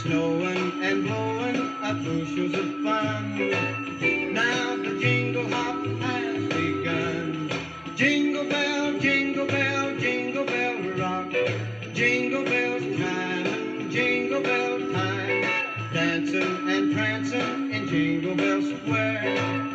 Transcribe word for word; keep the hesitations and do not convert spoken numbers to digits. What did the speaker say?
snowing and blowing up bushels of fun. Now the jingle hop has begun. Jingle bell, jingle bell, jingle bell rock. Jingle bells chime, jingle bell time. Dancing and prancing in Jingle Bell Square.